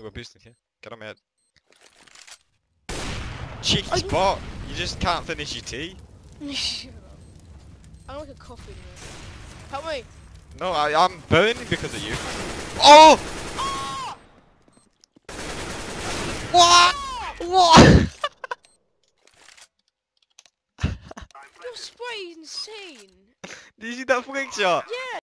a boost in here. Get on my head. Cheeky spot! You just can't finish your tea. Shut up. I'm like a coffee in here. Help me! No, I'm burning because of you. Oh! What? What? Your spray is insane! Did you see that flick shot? Yeah!